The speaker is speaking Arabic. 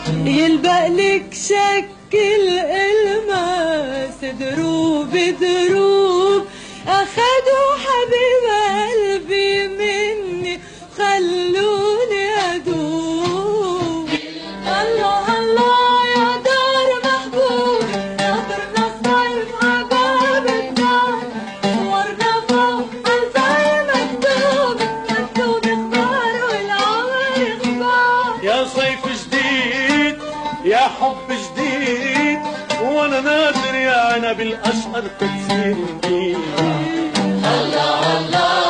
يلبق لك شكل الماس دروب دروب أخدوا حبيب قلبي مني خلوني أدوب. الله الله يا دار محبوب، ناطرنا الصيف عباب الدار، صورنا فوق عالزي مكتوب، مكتوب اخبار والعمر اخبار. يا صيف جديد يا حب جديد، وانا ناطر يا عنب الاشقر تكسير جديد. الله الله